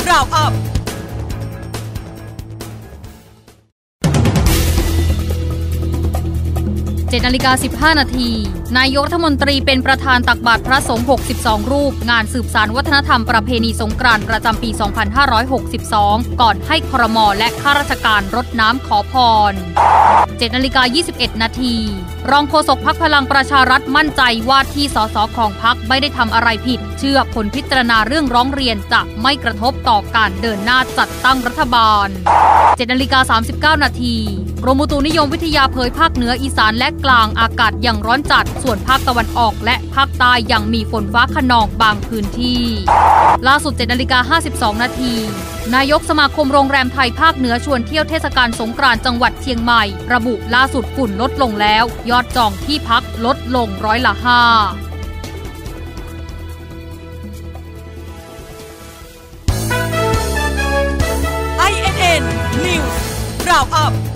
Roundup 7:15 น.นายกรัฐมนตรีเป็นประธานตักบาตรพระสงฆ์62รูปงานสืบสานวัฒนธรรมประเพณีสงกรานต์ประจำปี 2562 ก่อนให้ครม.และข้าราชการรดน้ำขอพร 7:21 น.รองโฆษกพรรคพลังประชารัฐมั่นใจว่าที่สสของพรรคไม่ได้ทำอะไรผิดเชื่อผลพิจารณาเรื่องร้องเรียนจะไม่กระทบต่อการเดินหน้าจัดตั้งรัฐบาล 7:39 น.กรมอุตุนิยมวิทยาเผยภาคเหนืออีสานและกลางอากาศยังร้อนจัดส่วนภาคตะวันออกและภาคใต้ยังมีฝนฟ้าคะนองบางพื้นที่ล่าสุด 7:52 น.นายกสมาคมโรงแรมไทยภาคเหนือชวนเที่ยวเทศกาลสงกรานต์จังหวัดเชียงใหม่ระบุล่าสุดฝุ่นลดลงแล้วยอดจองที่พักลดลง5% INN News Roundup